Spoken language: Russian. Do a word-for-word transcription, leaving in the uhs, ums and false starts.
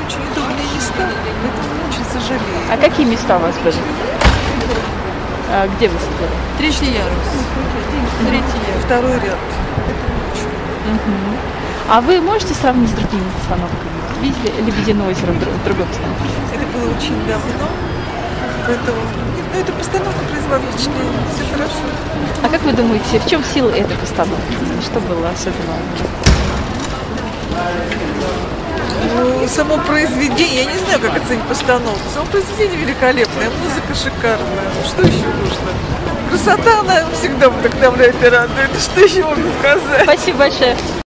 очень удобные места, поэтому очень сожалею. А какие места у вас были? А, где вы сидели? Третий ярус. Третий ярус. Второй ряд. Угу. А вы можете сравнить с другими постановками? Видели «Лебединое озеро» в другой постановке? Это было очень давно, поэтому ну, эта постановка произвела впечатление, все хорошо. А как вы думаете, в чем сила этой постановки? Что было особенного? Ну, само произведение, я не знаю, как оценить постановку. Само произведение великолепное, музыка шикарная. Ну, что еще нужно? Красота, она всегда вдохновляет и радует. Что еще можно сказать? Спасибо большое.